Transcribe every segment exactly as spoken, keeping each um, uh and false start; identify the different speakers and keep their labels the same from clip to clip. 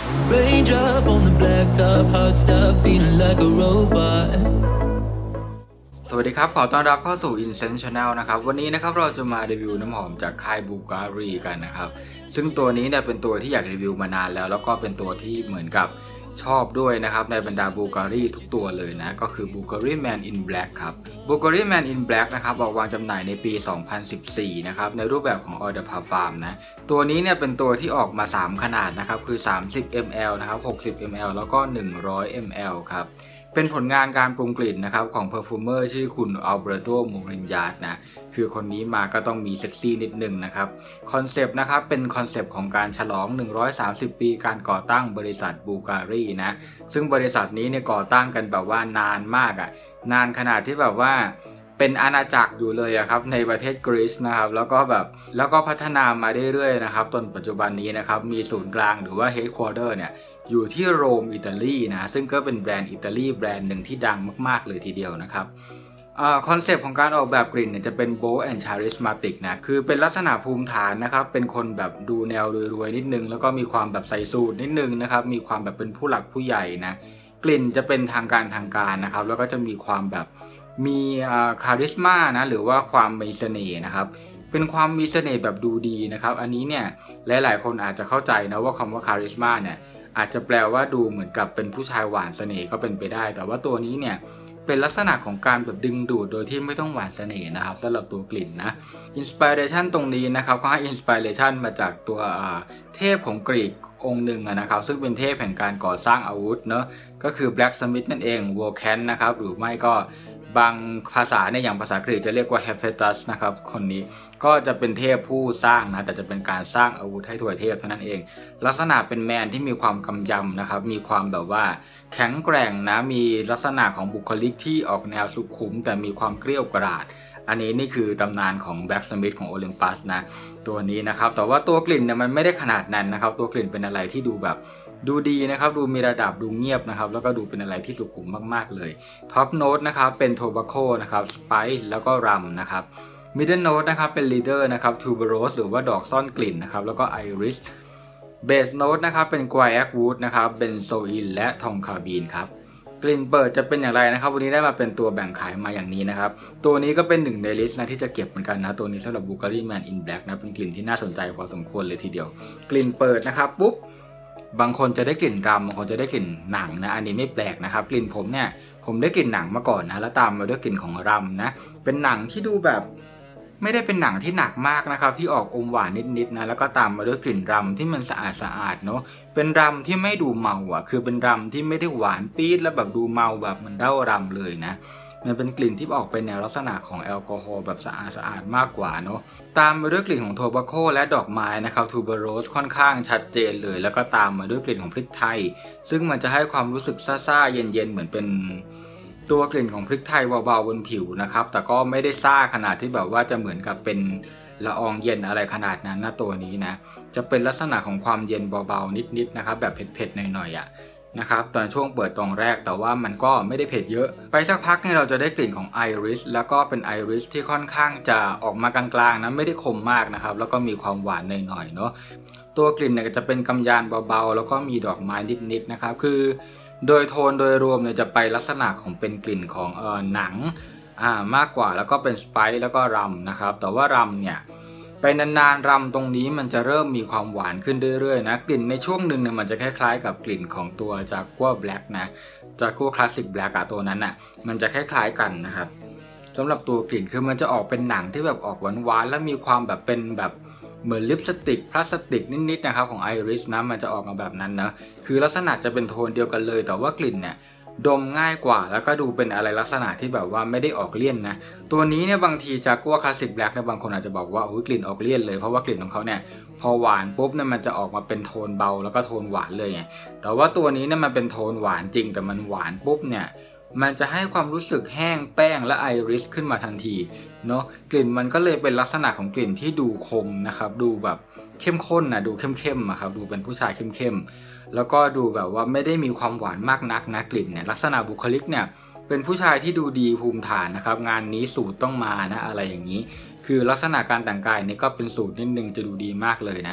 Speaker 1: Raindrop on the blacktop, hot stuff, feeling like a robot.
Speaker 2: สวัสดีครับขอต้อนรับเข้าสู่ Incense Channel นะครับวันนี้นะครับเราจะมารีวิวน้ำหอมจากค่าย Bulgari กันนะครับซึ่งตัวนี้เนี่ยเป็นตัวที่อยากรีวิวมานานแล้วแล้วก็เป็นตัวที่เหมือนกับชอบด้วยนะครับในบรรดา Bulgari ทุกตัวเลยนะก็คือ Bulgari Man in Black ครับ Bulgari Man in Black นะครับออกวางจำหน่ายในปี สองพันสิบสี่ นะครับในรูปแบบของ Eau de Parfum นะตัวนี้เนี่ยเป็นตัวที่ออกมาสามขนาดนะครับคือสามสิบมิลลิลิตร นะครับหกสิบมิลลิลิตร แล้วก็หนึ่งร้อยมิลลิลิตร ครับเป็นผลงานการปรุงกลิ่นนะครับของเพอร์ฟูเมอร์ชื่อคุณอัลเบโต โมรินยาสนะคือคนนี้มาก็ต้องมีเซ็กซี่นิดนึงนะครับคอนเซปต์นะครับเป็นคอนเซปต์ของการฉลองหนึ่งร้อยสามสิบปีการก่อตั้งบริษัทบูการีนะซึ่งบริษัทนี้เนี่ยก่อตั้งกันแบบว่านานมากอ่ะนานขนาดที่แบบว่าเป็นอาณาจักรอยู่เลยอะครับในประเทศกรีซนะครับแล้วก็แบบแล้วก็พัฒนามาเรื่อยๆนะครับจนปัจจุบันนี้นะครับมีศูนย์กลางหรือว่าเฮดควอเตอร์เนี่ยอยู่ที่โรมอิตาลีนะซึ่งก็เป็นแบรนด์อิตาลีแบรนด์หนึ่งที่ดังมากๆเลยทีเดียวนะครับคอนเซปต์ของการออกแบบกลิ่นเนี่ยจะเป็น bold and charismatic นะคือเป็นลักษณะภูมิฐานนะครับเป็นคนแบบดูแนวรวยๆนิดนึงแล้วก็มีความแบบใส่สูทนิดนึงนะครับมีความแบบเป็นผู้หลักผู้ใหญ่นะกลิ่นจะเป็นทางการทางการนะครับแล้วก็จะมีความแบบมีคาริสมานะหรือว่าความมีเสน่ห์นะครับเป็นความมีเสน่ห์แบบดูดีนะครับอันนี้เนี่ยหลายๆคนอาจจะเข้าใจนะว่าคำว่าคาริสมาเนี่ยอาจจะแปลว่าดูเหมือนกับเป็นผู้ชายหวานเสน่ห์ก็เป็นไปได้แต่ว่าตัวนี้เนี่ยเป็นลักษณะของการแบบดึงดูดโดยที่ไม่ต้องหวานเสน่ห์นะครับสำหรับตัวกลิ่นนะอินสปิเรชันตรงนี้นะครับเขาให้อินสปิเรชันมาจากตัวเทพของกรีกองค์หนึ่งนะครับซึ่งเป็นเทพแห่งการก่อสร้างอาวุธเนาะก็คือ Blacksmith นั่นเอง Vulcan นะครับหรือไม่ก็บางภาษาเนี่ยอย่างภาษากรีกจะเรียกว่า Hephaestus นะครับคนนี้ก็จะเป็นเทพผู้สร้างนะแต่จะเป็นการสร้างอาวุธให้ถวยเทพเท่านั้นเองลักษณะเป็นแมนที่มีความกำยำนะครับมีความแบบว่าแข็งแกร่งนะมีลักษณะของบุคลิกที่ออกแนวสุขุมแต่มีความเกรี้ยวกราดอันนี้นี่คือตำนานของ Blacksmith ของโอลิมปัสนะตัวนี้นะครับแต่ว่าตัวกลิ่นเนี่ยมันไม่ได้ขนาดนั้นนะครับตัวกลิ่นเป็นอะไรที่ดูแบบดูดีนะครับดูมีระดับดูเงียบนะครับแล้วก็ดูเป็นอะไรที่สุขุมมากๆเลยท็อปโน้ตนะครับเป็นโทบาโคนะครับสไปซ์แล้วก็รัมนะครับมิดเดิลโน้ตนะครับเป็นลีดเดอร์นะครับทูเบอโรสหรือว่าดอกซ่อนกลิ่นนะครับแล้วก็ไอริสเบสโน้ตนะครับเป็นไกวแอควูดนะครับเบนโซอินและทองคาบีนครับกลิ่นเปิดจะเป็นอย่างไรนะครับวันนี้ได้มาเป็นตัวแบ่งขายมาอย่างนี้นะครับตัวนี้ก็เป็นหนึ่งในลิสต์นะที่จะเก็บเหมือนกันนะตัวนี้สำหรับ Bulgari Man in Black นะเป็นกลิ่นที่น่าสนใจพอสมควรเลยทีเดียวกลิ่นเปิดนะครับปุ๊บบางคนจะได้กลิ่นรำบางคนจะได้กลิ่นหนังนะอันนี้ไม่แปลกนะครับกลิ่นผมเนี่ยผมได้กลิ่นหนังมาก่อนนะแล้วตามมาด้วยกลิ่นของรำนะเป็นหนังที่ดูแบบไม่ได้เป็นหนังที่หนักมากนะครับที่ออกอมหวานนิดๆนะแล้วก็ตามมาด้วยกลิ่นรำที่มันสะอาดสะอาดเนาะเป็นรำที่ไม่ดูเมาอ่ะคือเป็นรำที่ไม่ได้หวานปี๊ดแล้วแบบดูเมาแบบมันเด้ารำเลยนะมันเป็นกลิ่นที่ออกไปแนวลักษณะของแอลกอฮอล์แบบสะอาดสะอาดมากกว่าเนาะตามมาด้วยกลิ่นของโทบาโคและดอกไม้นะครับทูเบอโรสค่อนข้างชัดเจนเลยแล้วก็ตามมาด้วยกลิ่นของพริกไทยซึ่งมันจะให้ความรู้สึกซ่าๆเย็นๆเหมือนเป็นตัวกลิ่นของพริกไทยเบาๆบนผิวนะครับแต่ก็ไม่ได้ซ่าขนาดที่แบบว่าจะเหมือนกับเป็นละอองเย็นอะไรขนาดนั้นนะตัวนี้นะจะเป็นลักษณะของความเย็นเบาๆนิดๆนะครับแบบเผ็ดๆหน่อยๆอ่ะนะครับตอนช่วงเปิดตรงแรกแต่ว่ามันก็ไม่ได้เผ็ดเยอะไปสักพักเนี่ยเราจะได้กลิ่นของไอริสแล้วก็เป็นไอริสที่ค่อนข้างจะออกมากลางๆนะไม่ได้คมมากนะครับแล้วก็มีความหวานหน่อยๆเนาะตัวกลิ่นเนี่ยจะเป็นกำยานเบาๆแล้วก็มีดอกไม้นิดๆนะครับคือโดยโทนโดยรวมเนี่ยจะไปลักษณะของเป็นกลิ่นของเอ่อหนังอ่ามากกว่าแล้วก็เป็นสไปซ์แล้วก็รัมนะครับแต่ว่ารัมเนี่ยไปนานๆรำตรงนี้มันจะเริ่มมีความหวานขึ้นเรื่อยๆนะกลิ่นในช่วงหนึ่งเนี่ยมันจะคล้ายๆกับกลิ่นของตัวจากกัวแบล็กนะจากกัวคลาสสิกแบล็กอะตัวนั้นอะมันจะคล้ายๆกันนะครับสำหรับตัวกลิ่นคือมันจะออกเป็นหนังที่แบบออกหวานๆแล้วมีความแบบเป็นแบบเหมือนลิปสติกพลาสติกนิดๆนะครับของไอริสนะมันจะออกมาแบบนั้นนะคือลักษณะจะเป็นโทนเดียวกันเลยแต่ว่ากลิ่นเนี่ยดมง่ายกว่าแล้วก็ดูเป็นอะไรลักษณะที่แบบว่าไม่ได้ออกเลี่ยนนะตัวนี้เนี่ยบางทีจากกัวคลาสสิกแบล็กเนี่ยบางคนอาจจะบอกว่าโอ้ยกลิ่นออกเลี่ยนเลยเพราะว่ากลิ่นของเขาเนี่ยพอหวานปุ๊บเนี่ยมันจะออกมาเป็นโทนเบาแล้วก็โทนหวานเลยไงแต่ว่าตัวนี้เนี่ยมันเป็นโทนหวานจริงแต่มันหวานปุ๊บเนี่ยมันจะให้ความรู้สึกแห้งแป้งและไอริสขึ้นมาทันทีเนาะกลิ่นมันก็เลยเป็นลักษณะของกลิ่นที่ดูคมนะครับดูแบบเข้มข้นนะดูเข้มๆอะครับดูเป็นผู้ชายเข้มๆแล้วก็ดูแบบว่าไม่ได้มีความหวานมากนักนะกลิ่นเนี่ยลักษณะบุคลิกเนี่ยเป็นผู้ชายที่ดูดีภูมิฐานนะครับงานนี้สูตรต้องมานะอะไรอย่างนี้คือลักษณะการแต่งกายนี่ก็เป็นสูตรนิดนึงจะดูดีมากเลยนะ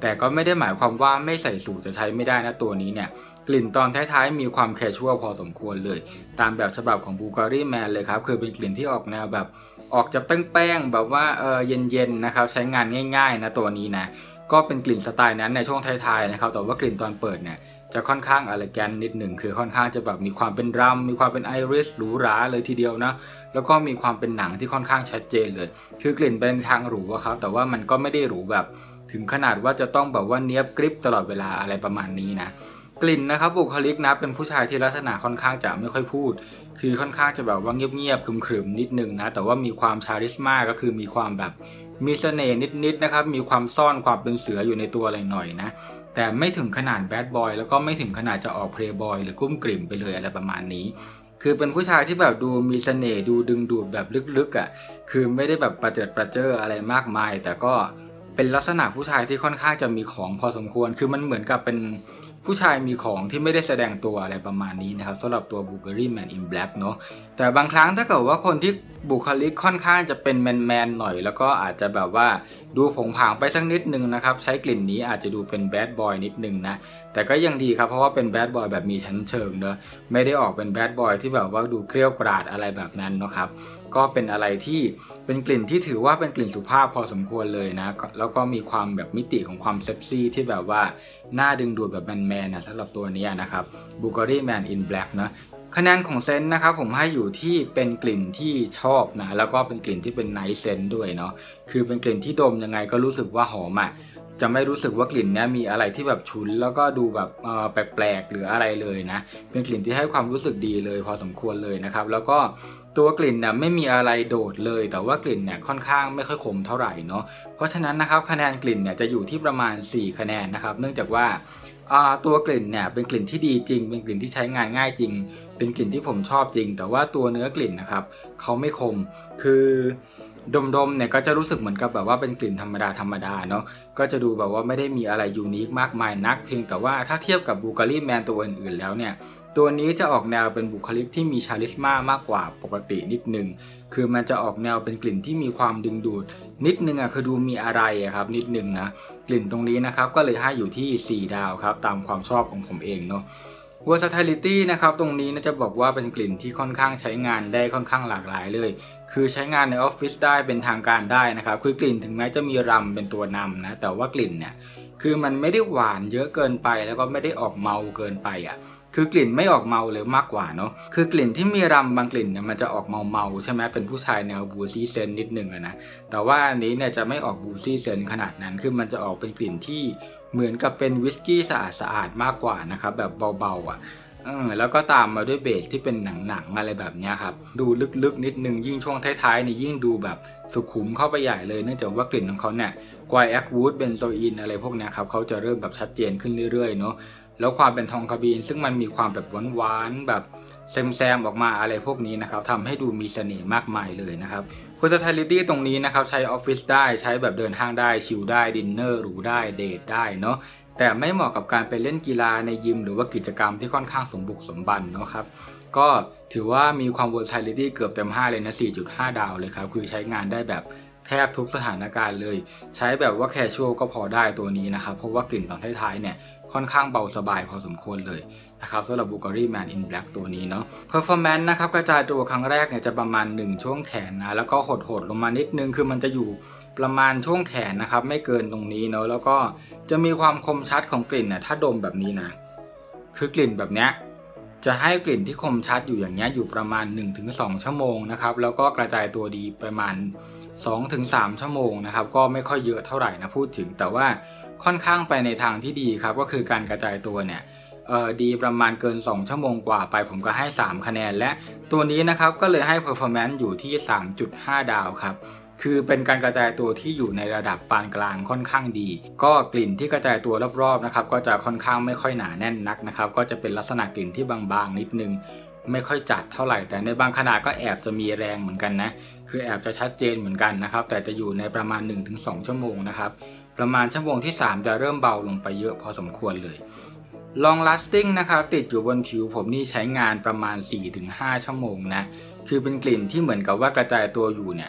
Speaker 2: แต่ก็ไม่ได้หมายความว่าไม่ใส่สูตรจะใช้ไม่ได้นะตัวนี้เนี่ยกลิ่นตอนท้ายๆมีความแคชชวลพอสมควรเลยตามแบบฉบับของ Bulgari Man เลยครับคือเป็นกลิ่นที่ออกแนวแบบออกจะแป้งๆแบบว่าเออเย็นๆนะครับใช้งานง่ายๆนะตัวนี้นะก็เป็นกลิ่นสไตล์นั้นในช่วงท้ายๆนะครับแต่ว่ากลิ่นตอนเปิดเนี่ยจะค่อนข้างอเลแกนนิดหนึ่งคือค่อนข้างจะแบบมีความเป็นรัมมีความเป็นไอริสหรูหราเลยทีเดียวนะแล้วก็มีความเป็นหนังที่ค่อนข้างชัดเจนเลยคือกลิ่นเป็นทางหรูครับแต่ว่ามันก็ไม่ได้หรูแบบถึงขนาดว่าจะต้องแบบว่าเนียบกริบตลอดเวลาอะไรประมาณนี้นะกลิ่นนะครับบุคลิกนะเป็นผู้ชายที่ลักษณะค่อนข้างจะไม่ค่อยพูดคือค่อนข้างจะแบบว่าเงียบๆขรึมๆนิดนึงนะแต่ว่ามีความชาริสมาก็คือมีความแบบมีเสน่ห์นิดๆนะครับมีความซ่อนความเป็นเสืออยู่ในตัวอะไรหน่อยนะแต่ไม่ถึงขนาดแบดบอยแล้วก็ไม่ถึงขนาดจะออกเพลย์บอยหรือกุ้มกลิ่มไปเลยอะไรประมาณนี้คือเป็นผู้ชายที่แบบดูมีเสน่ห์ดูดึงดูดแบบลึกๆอ่ะคือไม่ได้แบบประเจิดประเจ้ออะไรมากมายแต่ก็เป็นลักษณะผู้ชายที่ค่อนข้างจะมีของพอสมควรคือมันเหมือนกับเป็นผู้ชายมีของที่ไม่ได้แสดงตัวอะไรประมาณนี้นะครับสำหรับตัว Bulgari Man in Black เนาะแต่บางครั้งถ้าเกิดว่าคนที่บุคลิกค่อนข้างจะเป็นแมนๆหน่อยแล้วก็อาจจะแบบว่าดูผงผางไปสักนิดนึงนะครับใช้กลิ่นนี้อาจจะดูเป็นแบดบอยนิดนึงนะแต่ก็ยังดีครับเพราะว่าเป็นแบดบอยแบบมีชั้นเชิงเนอะไม่ได้ออกเป็นแบดบอยที่แบบว่าดูเกรี้ยวกราดอะไรแบบนั้นนะครับก็เป็นอะไรที่เป็นกลิ่นที่ถือว่าเป็นกลิ่นสุภาพพอสมควรเลยนะแล้วก็มีความแบบมิติของความเซ็กซี่ที่แบบว่าน่าดึงดูดแบบแมนๆนะสำหรับตัวนี้นะครับ Bulgari Man in Black นะคะแนนของเซนต์นะครับผมให้อยู่ที่เป็นกลิ่นที่ชอบนะแล้วก็เป็นกลิ่นที่เป็นไนท์เซนต์ด้วยเนาะคือเป็นกลิ่นที่ดมยังไงก็รู้สึกว่าหอมอ่ะจะไม่รู้สึกว่ากลิ่นนี้มีอะไรที่แบบฉุนแล้วก็ดูแบบเอ่อแปลกๆหรืออะไรเลยนะเป็นกลิ่นที่ให้ความรู้สึกดีเลยพอสมควรเลยนะครับแล้วก็ตัวกลิ่นเนี่ยไม่มีอะไรโดดเลยแต่ว่ากลิ่นเนี่ยค่อนข้างไม่ค่อยขมเท่าไหร่เนาะเพราะฉะนั้นนะครับคะแนนกลิ่นเนี่ยจะอยู่ที่ประมาณสี่คะแนนนะครับเนื่องจากว่าตัวกลิ่นเนี่ยเป็นกลิ่นที่ดีจริงเป็นกลิ่นที่ใช้งานง่ายจริงเป็นกลิ่นที่ผมชอบจริงแต่ว่าตัวเนื้อกลิ่นนะครับเขาไม่คมคือดมๆเนี่ยก็จะรู้สึกเหมือนกับแบบว่าเป็นกลิ่นธรรมดาธรรมดาเนาะก็จะดูแบบว่าไม่ได้มีอะไรยูนิคมากมายนักเพียงแต่ว่าถ้าเทียบกับ Bulgari Man ตัวอื่นๆแล้วเนี่ยตัวนี้จะออกแนวเป็นบุคลิกที่มีชาริสมามากกว่าปกตินิดนึงคือมันจะออกแนวเป็นกลิ่นที่มีความดึงดูดนิดนึงอ่ะคือดูมีอะไรอะครับนิดนึงนะกลิ่นตรงนี้นะครับก็เลยให้อยู่ที่สี่ดาวครับตามความชอบของผมเองเนาะversatility นะครับตรงนี้นะจะบอกว่าเป็นกลิ่นที่ค่อนข้างใช้งานได้ค่อนข้างหลากหลายเลยคือใช้งานในออฟฟิศได้เป็นทางการได้นะครับคือกลิ่นถึงแม้จะมีรัมเป็นตัวนำนะแต่ว่ากลิ่นเนี่ยคือมันไม่ได้หวานเยอะเกินไปแล้วก็ไม่ได้ออกเมาเกินไปอ่ะคือกลิ่นไม่ออกเมาเลยมากกว่าเนาะคือกลิ่นที่มีรัมบางกลิ่นเนี่ยมันจะออกเมาเมาใช่ไหมเป็นผู้ชายแนวบูซี่เซนนิดนึงอะนะแต่ว่าอันนี้เนี่ยจะไม่ออกบูซี่เซนขนาดนั้นคือมันจะออกเป็นกลิ่นที่เหมือนกับเป็นวิสกี้สะอาดสะอาดมากกว่านะครับแบบเบาๆอ่ะเออแล้วก็ตามมาด้วยเบสที่เป็นหนังๆอะไรแบบนี้ครับดูลึกๆนิดนึงยิ่งช่วงท้ายๆนี่ยิ่งดูแบบสุขุมเข้าไปใหญ่เลยเนื่องจากว่ากลิ่นของเขาเนี่ยไกวแอควูดเบนโซอินอะไรพวกนี้ครับเขาจะเริ่มแบบชัดเจนขึ้นเรื่อยๆเนาะแล้วความเป็นทองคาบีนซึ่งมันมีความแบบหวานๆแบบแซมๆออกมาอะไรพวกนี้นะครับทำให้ดูมีเสน่ห์มากมายเลยนะครับ versatility ตรงนี้นะครับใช้ออฟฟิศได้ใช้แบบเดินห้างได้ชิลได้ดินเนอร์หรูได้เดทได้เนาะแต่ไม่เหมาะกับการไปเล่นกีฬาในยิมหรือว่ากิจกรรมที่ค่อนข้างสมบุกสมบันเนาะครับก็ถือว่ามีความ versatility เกือบเต็มห้าเลยนะ สี่จุดห้า ดาวเลยครับคือใช้งานได้แบบแทบทุกสถานการณ์เลยใช้แบบว่าแคชชวลก็พอได้ตัวนี้นะครับเพราะว่ากลิ่นตอนท้ายๆเนี่ยค่อนข้างเบาสบายพอสมควรเลยนะครับสำหรับ Bulgari Man in Black ตัวนี้เนาะ Performance นะครับกระจายตัวครั้งแรกเนี่ยจะประมาณหนึ่งช่วงแขนนะแล้วก็หดๆลงมานิดนึงคือมันจะอยู่ประมาณช่วงแขนนะครับไม่เกินตรงนี้เนาะแล้วก็จะมีความคมชัดของกลิ่นนะถ้าดมแบบนี้นะคือกลิ่นแบบเนี้ยจะให้กลิ่นที่คมชัดอยู่อย่างเงี้ยอยู่ประมาณ หนึ่งถึงสอง ชั่วโมงนะครับแล้วก็กระจายตัวดีประมาณ สองถึงสาม ชั่วโมงนะครับก็ไม่ค่อยเยอะเท่าไหร่นะพูดถึงแต่ว่าค่อนข้างไปในทางที่ดีครับก็คือการกระจายตัวเนี่ยเอ่อดีประมาณเกินสองชั่วโมงกว่าไปผมก็ให้สามคะแนนและตัวนี้นะครับก็เลยให้ performance อยู่ที่ สามจุดห้า ดาวครับคือเป็นการกระจายตัวที่อยู่ในระดับปานกลางค่อนข้างดีก็กลิ่นที่กระจายตัวรอบๆนะครับก็จะค่อนข้างไม่ค่อยหนาแน่นนักนะครับก็จะเป็นลักษณะกลิ่นที่บางๆนิดนึงไม่ค่อยจัดเท่าไหร่แต่ในบางขณะก็แอบจะมีแรงเหมือนกันนะคือแอบจะชัดเจนเหมือนกันนะครับแต่จะอยู่ในประมาณ หนึ่งถึงสอง ชั่วโมงนะครับประมาณชั่วโมงที่สามจะเริ่มเบาลงไปเยอะพอสมควรเลย Long lasting นะครับติดอยู่บนผิวผมนี่ใช้งานประมาณ สี่ถึงห้า ชั่วโมงนะคือเป็นกลิ่นที่เหมือนกับว่ากระจายตัวอยู่เนี่ย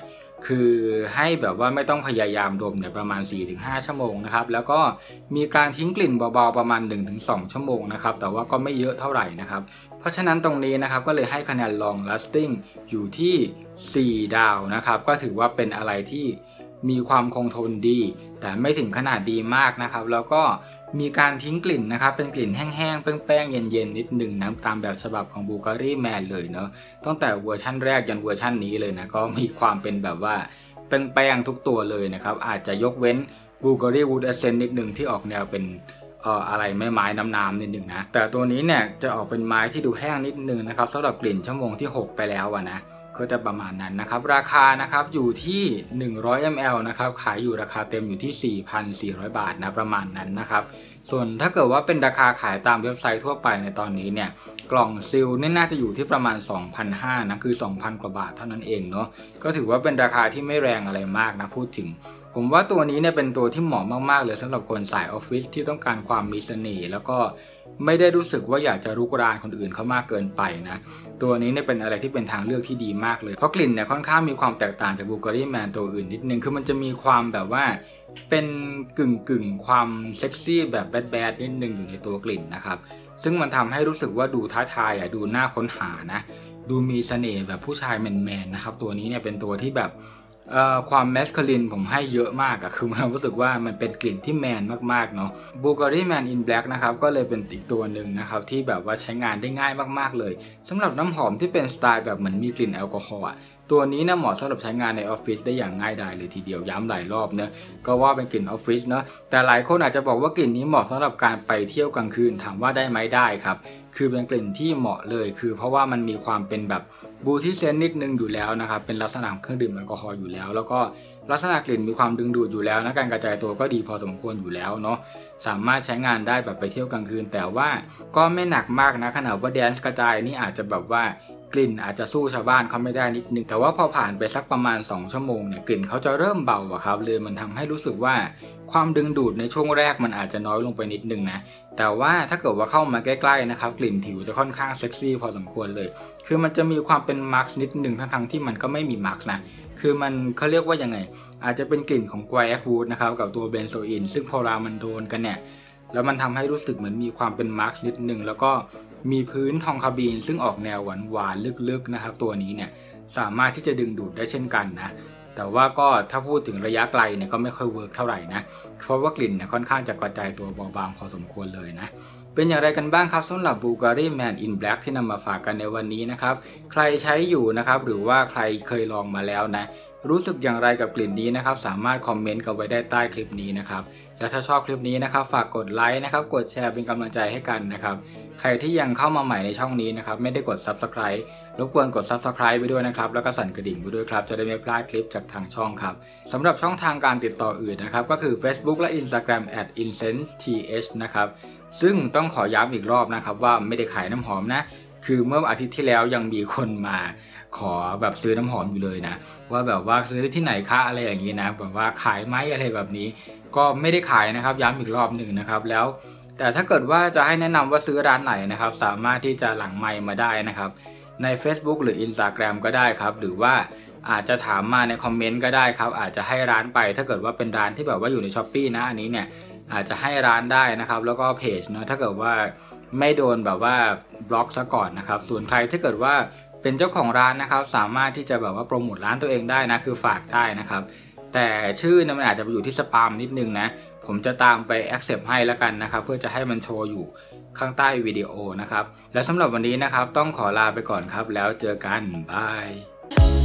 Speaker 2: คือให้แบบว่าไม่ต้องพยายามดมเนี่ยประมาณ สี่ถึงห้า ชั่วโมงนะครับแล้วก็มีการทิ้งกลิ่นเบาๆประมาณ หนึ่งถึงสอง ชั่วโมงนะครับแต่ว่าก็ไม่เยอะเท่าไหร่นะครับเพราะฉะนั้นตรงนี้นะครับก็เลยให้คะแนน long lasting อยู่ที่ สี่ ดาวนะครับก็ถือว่าเป็นอะไรที่มีความคงทนดีแต่ไม่ถึงขนาดดีมากนะครับแล้วก็มีการทิ้งกลิ่นนะครับเป็นกลิ่นแห้งๆแป้งๆเย็นๆนิดหนึ่งนะตามแบบฉบับของ Bulgari Man เลยเนาะตั้งแต่เวอร์ชั่นแรกยันเวอร์ชั่นนี้เลยนะก็มีความเป็นแบบว่าแป้งๆทุกตัวเลยนะครับอาจจะยกเว้น Bulgari Wood Essence นิดหนึ่งที่ออกแนวเป็นเอ่ออะไรไม้ไม้น้ำๆนิดหนึ่งนะแต่ตัวนี้เนี่ยจะออกเป็นไม้ที่ดูแห้งนิดนึงนะครับสำหรับกลิ่นชั่วโมงที่หกไปแล้วอะนะก็จะประมาณนั้นนะครับราคานะครับอยู่ที่หนึ่งร้อยมิลลิลิตรนะครับขายอยู่ราคาเต็มอยู่ที่ สี่พันสี่ร้อย บาทนะประมาณนั้นนะครับส่วนถ้าเกิดว่าเป็นราคาขายตามเว็บไซต์ทั่วไปในตอนนี้เนี่ยกล่องซิลนี่น่าจะอยู่ที่ประมาณ สองพันห้าร้อย นะคือ สองพัน กว่าบาทเท่านั้นเองเนาะก็ถือว่าเป็นราคาที่ไม่แรงอะไรมากนะพูดถึงผมว่าตัวนี้เนี่ยเป็นตัวที่เหมาะมากๆเลยสำหรับคนสายออฟฟิศที่ต้องการความมีเสน่ห์แล้วก็ไม่ได้รู้สึกว่าอยากจะรุกรานคนอื่นเขามากเกินไปนะตัวนี้เนี่ยเป็นอะไรที่เป็นทางเลือกที่ดีมากเลยเพราะกลิ่นเนี่ยค่อนข้างมีความแตกต่างจาก Bulgari Man ตัวอื่นนิดนึงคือมันจะมีความแบบว่าเป็นกึ่งกึ่งความเซ็กซี่แบบแบดแบดนิดนึงอยู่ในตัวกลิ่นนะครับซึ่งมันทำให้รู้สึกว่าดูท้าทายอ่ะดูน่าค้นหานะดูมีเสน่ห์แบบผู้ชายแมนๆนะครับตัวนี้เนี่ยเป็นตัวที่แบบเอ่อความแมสคูลินผมให้เยอะมากอะคือมันรู้สึกว่ามันเป็นกลิ่นที่แมนมากๆเนาะ Bulgari Man in Black นะครับก็เลยเป็นอีกตัวหนึ่งนะครับที่แบบว่าใช้งานได้ง่ายมากๆเลยสำหรับน้ำหอมที่เป็นสไตล์แบบเหมือนมีกลิ่นแอลกอฮอล์อะตัวนี้นะเหมาะสำหรับใช้งานในออฟฟิศได้อย่างง่ายดายเลยทีเดียวย้ำหลายรอบเนะก็ว่าเป็นกลิ่นออฟฟิศเนาะแต่หลายคนอาจจะบอกว่ากลิ่นนี้เหมาะสำหรับการไปเที่ยวกลางคืนถามว่าได้ไหมได้ครับคือเป็นกลิ่นที่เหมาะเลยคือเพราะว่ามันมีความเป็นแบบบูที่เซนนิดนึงอยู่แล้วนะครับเป็นลักษณะเครื่องดื่มแอลกอฮอล์อยู่แล้วแล้วก็ลักษณะกลิ่นมีความดึงดูดอยู่แล้วนะการกระจายตัวก็ดีพอสมควรอยู่แล้วเนาะสามารถใช้งานได้แบบไปเที่ยวกลางคืนแต่ว่าก็ไม่หนักมากนะขนาดว่าแดนซ์กระจายนี่อาจจะแบบว่ากลิ่นอาจจะสู้ชาวบ้านเขาไม่ได้นิดนึงแต่ว่าพอผ่านไปสักประมาณสองชั่วโมงเนี่ยกลิ่นเขาจะเริ่มเบาอะครับเลยมันทำให้รู้สึกว่าความดึงดูดในช่วงแรกมันอาจจะน้อยลงไปนิดนึงนะแต่ว่าถ้าเกิดว่าเข้ามาใกล้ๆนะครับกลิ่นผิวจะค่อนข้างเซ็กซี่พอสมควรเลยคือมันจะมีความเป็นมาร์คนิดนึงทั้งๆที่มันก็ไม่มีมาร์คนะคือมันเขาเรียกว่ายังไงอาจจะเป็นกลิ่นของไกวแอควูดนะครับกับตัวเบนโซอินซึ่งพอรามันโดนกันเนี่ยแล้วมันทำให้รู้สึกเหมือนมีความเป็นมาร์คนิดนึงแล้วก็มีพื้นทองคาบีนซึ่งออกแนวหวานๆลึกๆนะครับตัวนี้เนี่ยสามารถที่จะดึงดูดได้เช่นกันนะแต่ว่าก็ถ้าพูดถึงระยะไกลเนี่ยก็ไม่ค่อยเวิร์กเท่าไหร่นะเพราะว่ากลิ่นเนี่ยค่อนข้างจะกระจายตัวเบาบางพอสมควรเลยนะเป็นอย่างไรกันบ้างครับสำหรับ Bulgari Man in Black ที่นำมาฝากกันในวันนี้นะครับใครใช้อยู่นะครับหรือว่าใครเคยลองมาแล้วนะรู้สึกอย่างไรกับกลิ่นนี้นะครับสามารถคอมเมนต์กันไว้ได้ใต้คลิปนี้นะครับและถ้าชอบคลิปนี้นะครับฝากกดไลค์นะครับกดแชร์เป็นกำลังใจให้กันนะครับใครที่ยังเข้ามาใหม่ในช่องนี้นะครับไม่ได้กด ซับสไครบ์ รบกวนกด ซับสไครบ์ ไปด้วยนะครับแล้วก็สั่นกระดิ่งไปด้วยครับจะได้ไม่พลาดคลิปจากทางช่องครับสำหรับช่องทางการติดต่ออื่นนะครับก็คือ Facebook และ Instagram แอท อินเซนส์ ที เอช นะครับซึ่งต้องขอย้ำอีกรอบนะครับว่าไม่ได้ขายน้ำหอมนะคือเมื่ออาทิตย์ที่แล้วยังมีคนมาขอแบบซื้อน้ำหอมอยู่เลยนะว่าแบบว่าซื้อที่ไหนคะอะไรอย่างนี้นะแบบว่าขายไหมอะไรแบบนี้ก็ไม่ได้ขายนะครับย้ำอีกรอบหนึ่งนะครับแล้วแต่ถ้าเกิดว่าจะให้แนะนำว่าซื้อร้านไหนนะครับสามารถที่จะหลังไมค์มาได้นะครับใน Facebook หรือ Instagram ก็ได้ครับหรือว่าอาจจะถามมาในคอมเมนต์ก็ได้ครับอาจจะให้ร้านไปถ้าเกิดว่าเป็นร้านที่แบบว่าอยู่ใน Shopee นะอันนี้เนี่ยอาจจะให้ร้านได้นะครับแล้วก็เพจเนาะถ้าเกิดว่าไม่โดนแบบว่าบล็อกซะก่อนนะครับส่วนใครถ้าเกิดว่าเป็นเจ้าของร้านนะครับสามารถที่จะแบบว่าโปรโมทร้านตัวเองได้นะคือฝากได้นะครับแต่ชื่อเนี่ยมันอาจจะไปอยู่ที่สปามนิดนึงนะผมจะตามไป accept ให้แล้วกันนะครับเพื่อจะให้มันโชว์อยู่ข้างใต้วิดีโอนะครับและสำหรับวันนี้นะครับต้องขอลาไปก่อนครับแล้วเจอกันบาย